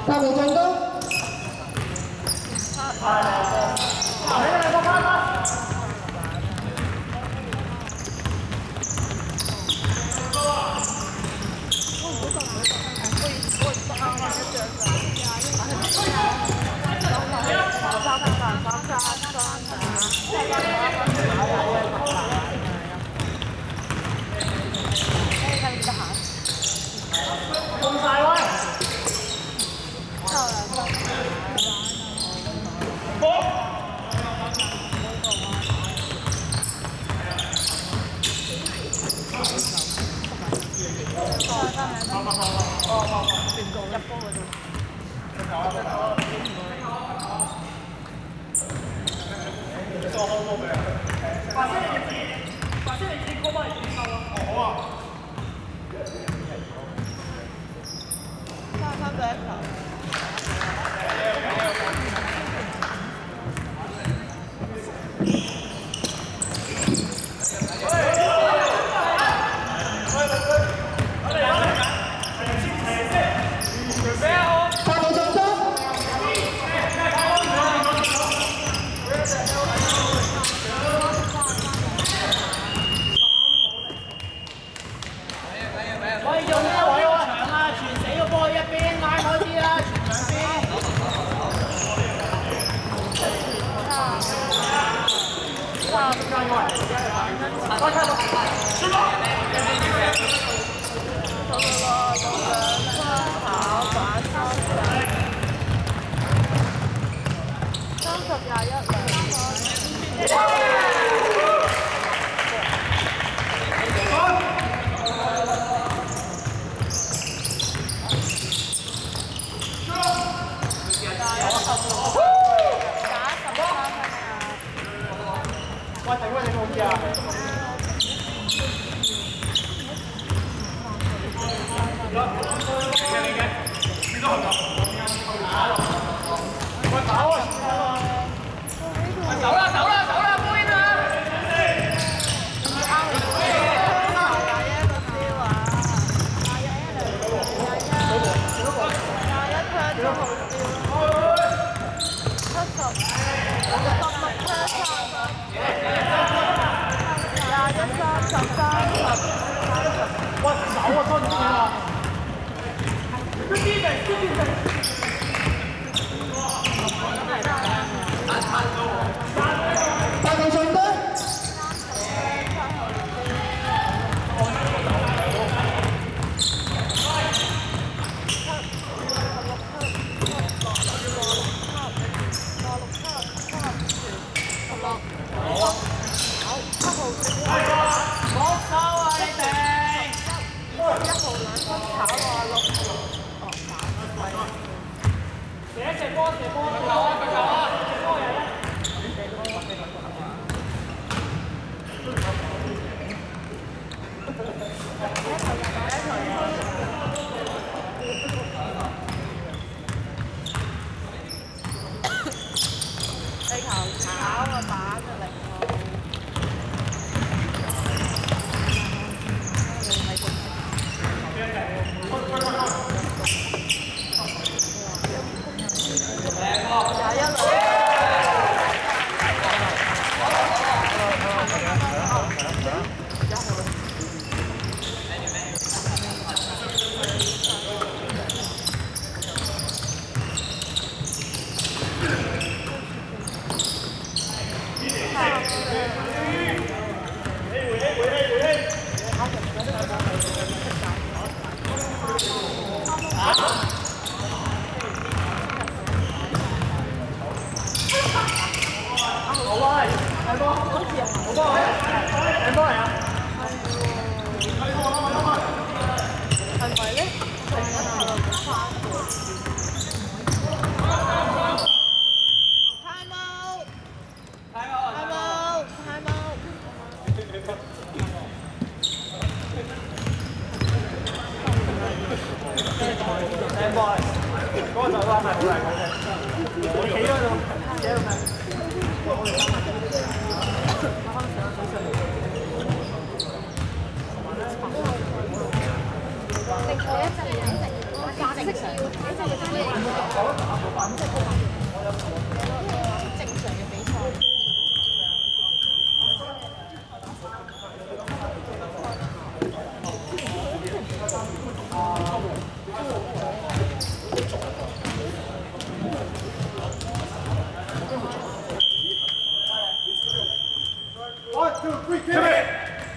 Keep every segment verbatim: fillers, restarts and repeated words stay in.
大步進攻。 控晒喂！波！把先你自己，把先你自己扣翻嚟點扣啊？好啊！ 三三對一球。 喂，停喂，你冇嘢啊？喂，跑啊！走啦，走啦，走啦，杯啊！哇！手啊，收唔到啊！佢邊嚟？邊邊嚟？ 大步進攻。 射波，射波，球啊，球啊，射波嚟！ 你球炒個板就力好。 食咗一陣，食完我價值。 正常，呢就係做咩嘢？正常嘅比賽。 One, two, three, kill it!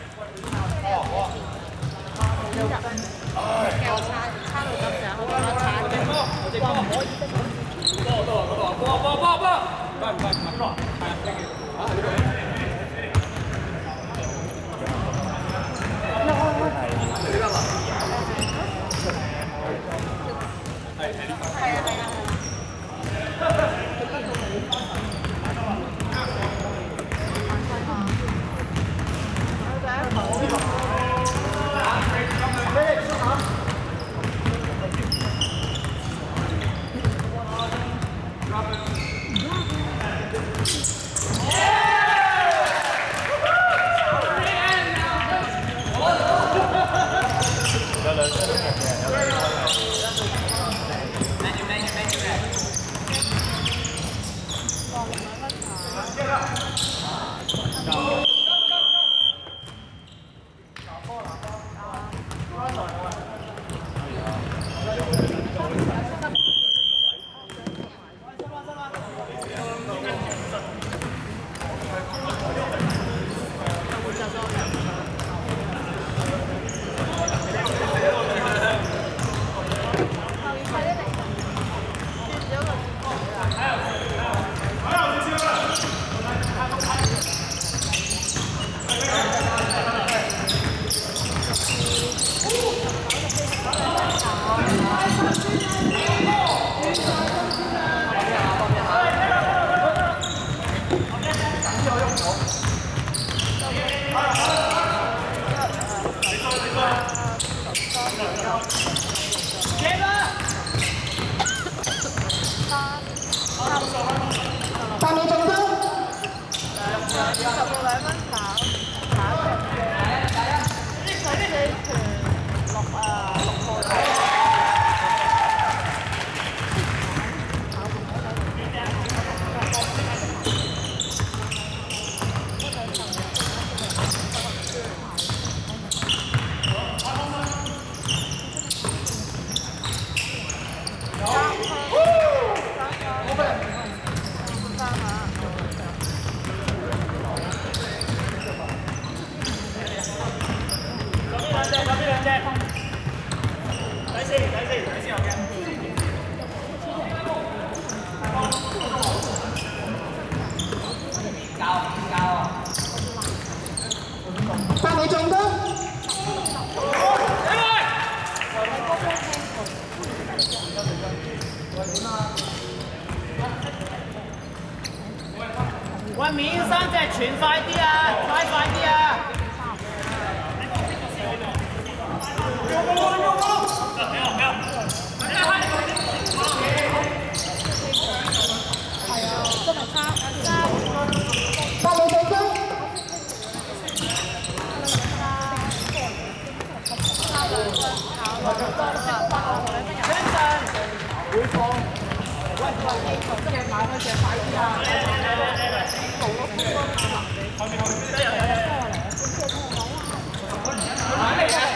腳差差到咁上，我覺得差嘅，話唔可以得。 波波波波波波波，唔該唔該唔該，係啊，呢個啊呢個。呢個嘛？係係呢個。係啊係啊。 八秒中分。 十個兩蚊炒炒一拳，洗四拳六啊六個。 八秒中分。 喂，面三隻傳快啲啊，拉快啲啊！ 真係差差八秒中分。 會放，喂喂，真係買嗰隻快啲啊！後面後面，有有有有。買嚟啊！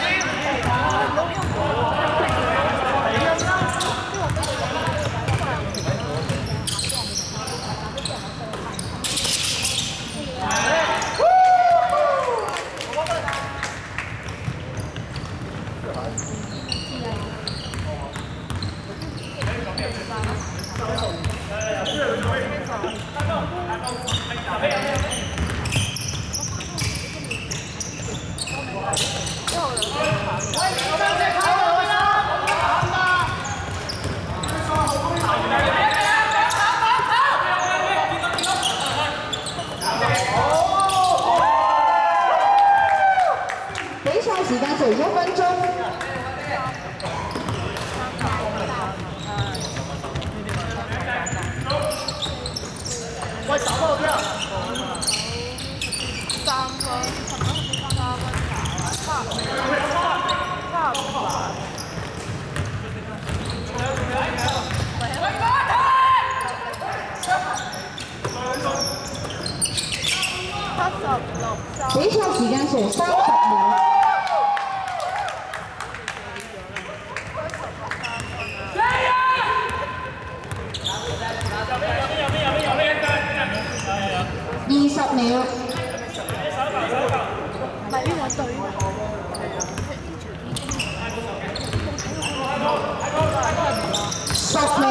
比賽時間剩一分鐘。 喂，打波邊啊！ 時三十秒。二十秒。 唔係呢兩隊。 十